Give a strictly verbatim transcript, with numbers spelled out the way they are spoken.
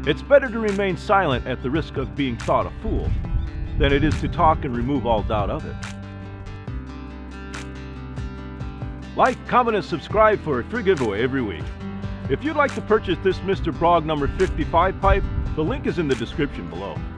It's better to remain silent at the risk of being thought a fool than it is to talk and remove all doubt of it. Like, comment, and subscribe for a free giveaway every week. If you'd like to purchase this Mister Brog number fifty-five pipe, the link is in the description below.